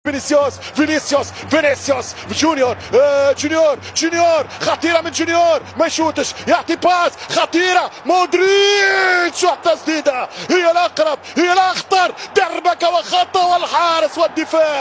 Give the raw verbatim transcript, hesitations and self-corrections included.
فينيسيوس فينيسيوس فينيسيوس جونيور آه جونيور جونيور خطيره من جونيور ما يشوتش يعطي باس خطيره مودريتش والتسديده هي الاقرب هي الاخطر دربك وخطه والحارس والدفاع.